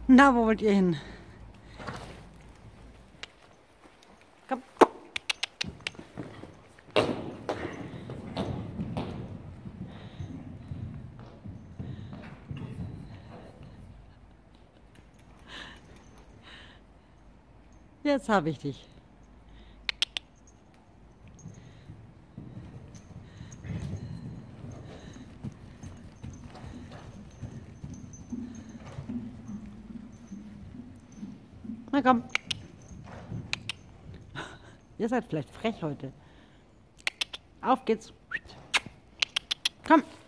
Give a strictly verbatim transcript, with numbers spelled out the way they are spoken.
Na, wo wollt ihr hin? Komm. Jetzt habe ich dich. Na komm. Ihr seid vielleicht frech heute. Auf geht's. Komm.